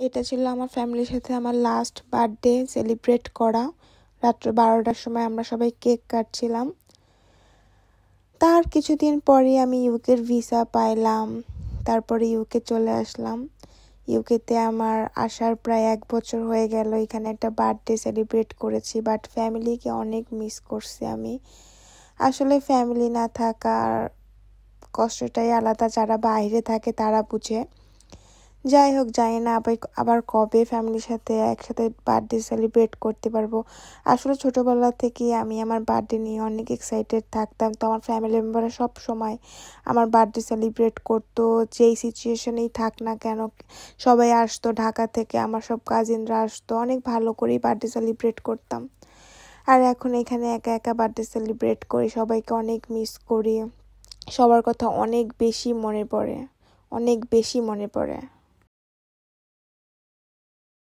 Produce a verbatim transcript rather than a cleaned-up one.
এটা ছিল আমার ফ্যামিলির সাথে আমার লাস্ট বার্থডে সেলিব্রেট করা। রাত্র বারোটার সময় আমরা সবাই কেক কাটছিলাম। তার কিছুদিন পরে আমি ইউকের ভিসা পাইলাম, তারপরে ইউকে চলে আসলাম। ইউকেতে আমার আসার প্রায় এক বছর হয়ে গেল। এখানে একটা বার্থডে সেলিব্রেট করেছি, বাট ফ্যামিলিকে অনেক মিস করছি আমি। আসলে ফ্যামিলি না থাকার কষ্টটাই আলাদা, যারা বাইরে থাকে তারা বুঝে। যাই হোক, জানি না আবার আবার কবে ফ্যামিলির সাথে একসাথে বার্থডে সেলিব্রেট করতে পারবো। আসলে ছোটোবেলা থেকেই আমি আমার বার্থডে নিয়ে অনেক এক্সাইটেড থাকতাম। তো আমার ফ্যামিলি মেম্বাররা সব সময় আমার বার্থডে সেলিব্রেট করতো, যেই সিচুয়েশনেই থাক না কেন। সবাই আসতো ঢাকা থেকে, আমার সব কাজিনরা আসতো, অনেক ভালো করেই বার্থডে সেলিব্রেট করতাম। আর এখন এখানে একা একা বার্থডে সেলিব্রেট করি, সবাইকে অনেক মিস করি, সবার কথা অনেক বেশি মনে পড়ে, অনেক বেশি মনে পড়ে।